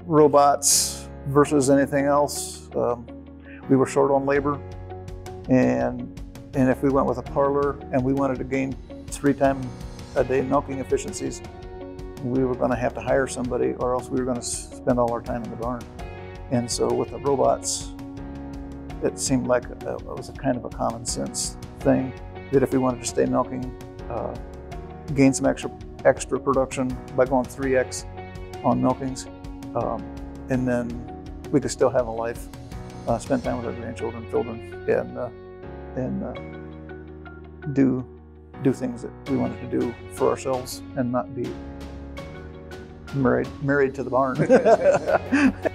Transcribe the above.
robots versus anything else, we were short on labor, and if we went with a parlor and we wanted to gain 3 times a day milking efficiencies, we were going to have to hire somebody, or else we were going to spend all our time in the barn. And so with the robots, it seemed like it was a kind of a common sense thing, that if we wanted to stay milking, gain some extra production by going 3x on milkings, and then we could still have a life, spend time with our grandchildren, children, and do things that we wanted to do for ourselves and not be married to the barn.